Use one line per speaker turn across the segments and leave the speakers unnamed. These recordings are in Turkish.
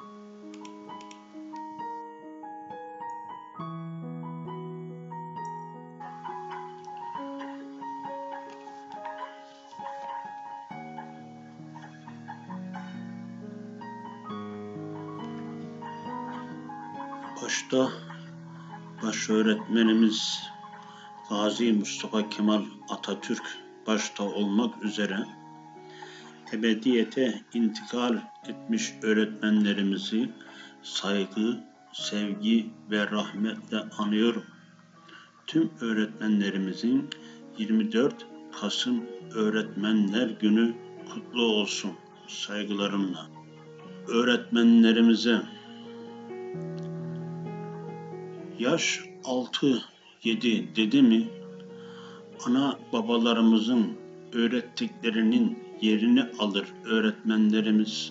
Başta baş öğretmenimiz Gazi Mustafa Kemal Atatürk başta olmak üzere ebediyete intikal etmiş öğretmenlerimizi saygı, sevgi ve rahmetle anıyorum. Tüm öğretmenlerimizin 24 Kasım Öğretmenler Günü kutlu olsun saygılarımla. Öğretmenlerimize yaş 6-7 dedi mi, ana babalarımızın öğrettiklerinin yerini alır öğretmenlerimiz.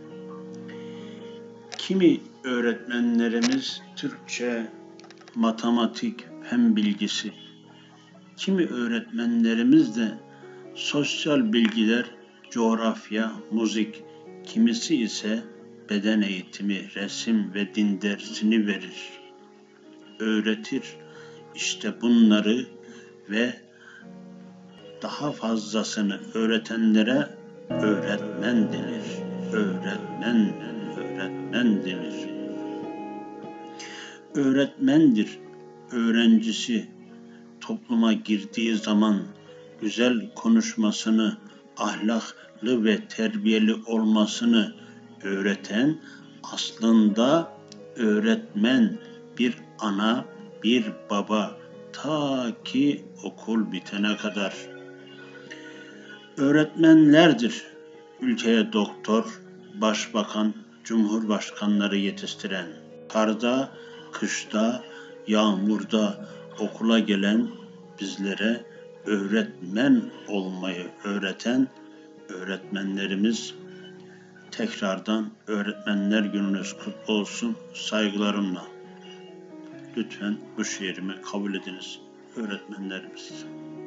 Kimi öğretmenlerimiz Türkçe, matematik, fen bilgisi, kimi öğretmenlerimiz de sosyal bilgiler, coğrafya, müzik, kimisi ise beden eğitimi, resim ve din dersini verir, öğretir. İşte bunları ve daha fazlasını öğretenlere öğretmen denir. Öğretmen denir. Öğretmendir öğrencisi topluma girdiği zaman güzel konuşmasını, ahlaklı ve terbiyeli olmasını öğreten aslında öğretmen, bir ana, bir baba, ta ki okul bitene kadar. Öğretmenlerdir ülkeye doktor, başbakan, cumhurbaşkanları yetiştiren, karda, kışta, yağmurda okula gelen bizlere öğretmen olmayı öğreten öğretmenlerimiz. Tekrardan Öğretmenler Gününüz kutlu olsun saygılarımla. Lütfen bu şiirimi kabul ediniz öğretmenlerimiz.